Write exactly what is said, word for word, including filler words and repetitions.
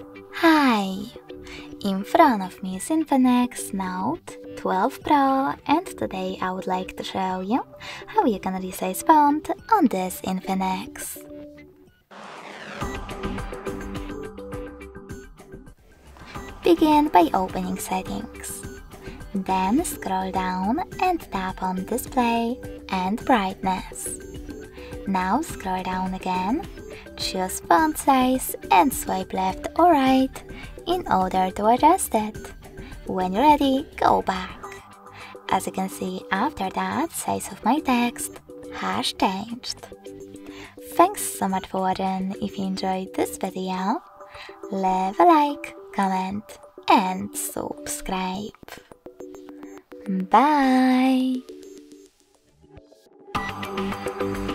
Hi! In front of me is Infinix Note twelve Pro, and today I would like to show you how you can resize font on this Infinix. Begin by opening Settings. Then scroll down and tap on Display and Brightness. Now scroll down again, choose Font Size and swipe left or right in order to adjust it. When you're ready, go back. As you can see, after that, size of my text has changed. Thanks so much for watching. If you enjoyed this video, leave a like, comment and subscribe. Bye!